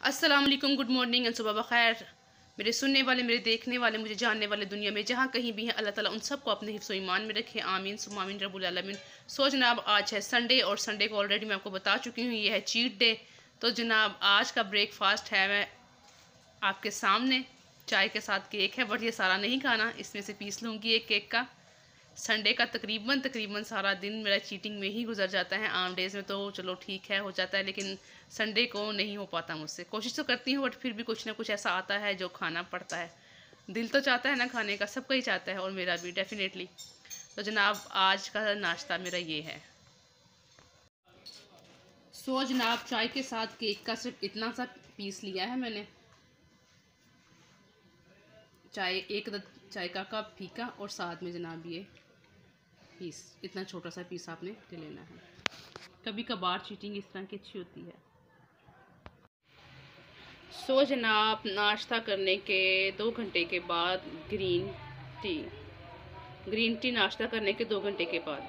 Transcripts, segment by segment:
अस्सलाम वालेकुम, good morning and सुबह बखैर। मेरे सुनने वाले, मेरे देखने वाले, मुझे जानने वाले दुनिया में जहाँ कहीं भी हैं, अल्लाह ताला उन सबको अपने हिफ्ज़ व ईमान में रखे, आमीन सुम्मा आमीन रब्बुल आलमीन। सो जनाब, आज है संडे और संडे को ऑलरेडी मैं आपको बता चुकी हूँ, ये है चीट डे। तो जनाब, आज का ब्रेकफास्ट है मैं आपके सामने, चाय के साथ केक है, बट ये सारा नहीं खाना, इसमें से पीस लूँगी एक केक का। संडे का तकरीबन सारा दिन मेरा चीटिंग में ही गुजर जाता है। आम डेज़ में तो चलो ठीक है, हो जाता है, लेकिन संडे को नहीं हो पाता मुझसे। कोशिश तो करती हूँ, बट फिर भी कुछ ना कुछ ऐसा आता है जो खाना पड़ता है। दिल तो चाहता है ना खाने का, सबका ही चाहता है, और मेरा भी डेफिनेटली। तो जनाब, आज का नाश्ता मेरा ये है। सो जनाब, चाय के साथ केक का सिर्फ इतना सा पीस लिया है मैंने। एक चाय का कप फीका, और साथ में जनाब ये पीस, इतना छोटा सा पीस आपने ले लेना है। कभी कभार चीटिंग इस तरह की अच्छी होती है। सो जनाब, नाश्ता करने के 2 घंटे के बाद ग्रीन टी नाश्ता करने के 2 घंटे के बाद।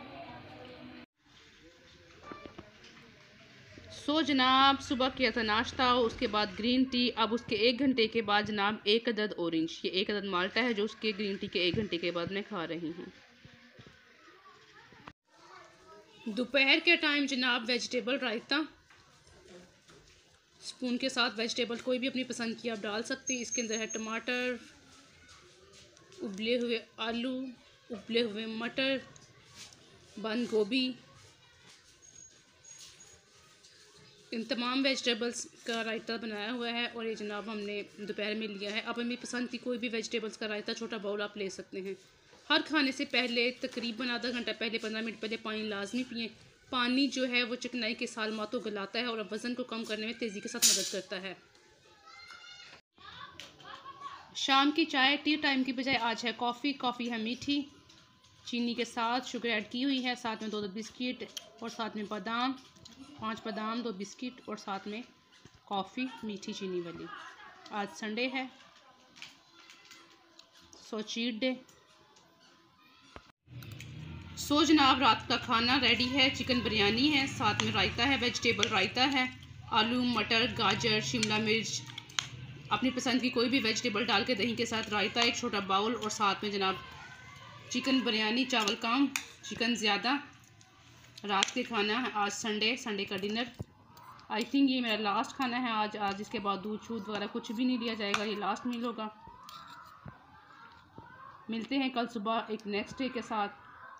सो जनाब, सुबह किया था नाश्ता, उसके बाद ग्रीन टी। अब उसके 1 घंटे के बाद जनाब 1 अदद ऑरेंज, ये 1 अदद माल्टा है जो उसके ग्रीन टी के 1 घंटे के बाद मैं खा रही हूँ। दोपहर के टाइम जनाब वेजिटेबल रायता, स्पून के साथ वेजिटेबल कोई भी अपनी पसंद की आप डाल सकते हैं। इसके अंदर है टमाटर, उबले हुए आलू, उबले हुए मटर, बंद गोभी, इन तमाम वेजिटेबल्स का रायता बनाया हुआ है। और ये जनाब हमने दोपहर में लिया है। आप अपनी पसंद की कोई भी वेजिटेबल्स का रायता, छोटा बाउल आप ले सकते हैं। हर खाने से पहले तकरीबन आधा घंटा पहले, 15 मिनट पहले पानी लाजमी पिएं। पानी जो है वो चिकनाई के सालमातों गलाता है और वज़न को कम करने में तेज़ी के साथ मदद करता है। शाम की चाय टी टाइम की बजाय आज है कॉफ़ी है मीठी, चीनी के साथ शुगर ऐड की हुई है, साथ में 2 बिस्किट, और साथ में बादाम, 5 बादाम, 2 बिस्किट, और साथ में कॉफ़ी मीठी चीनी वाली। आज संडे है, सो चीट डे। सो जनाब, रात का खाना रेडी है। चिकन बिरयानी है, साथ में रायता है, वेजिटेबल रायता है, आलू, मटर, गाजर, शिमला मिर्च, अपनी पसंद की कोई भी वेजिटेबल डाल के दही के साथ रायता, एक छोटा बाउल, और साथ में जनाब चिकन बिरयानी, चावल कम, चिकन ज़्यादा। रात के खाना है आज संडे का डिनर। आई थिंक ये मेरा लास्ट खाना है आज इसके बाद दूध शूध वगैरह कुछ भी नहीं लिया जाएगा, ये लास्ट मील होगा। मिलते हैं कल सुबह एक नेक्स्ट डे के साथ।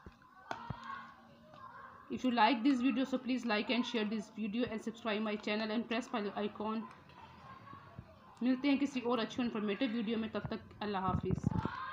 If you like this video, so please like and share this video and subscribe my channel and press bell icon। मिलते हैं किसी और अच्छी इन्फॉर्मेटिव वीडियो में, तब तक अल्लाह हाफिज़।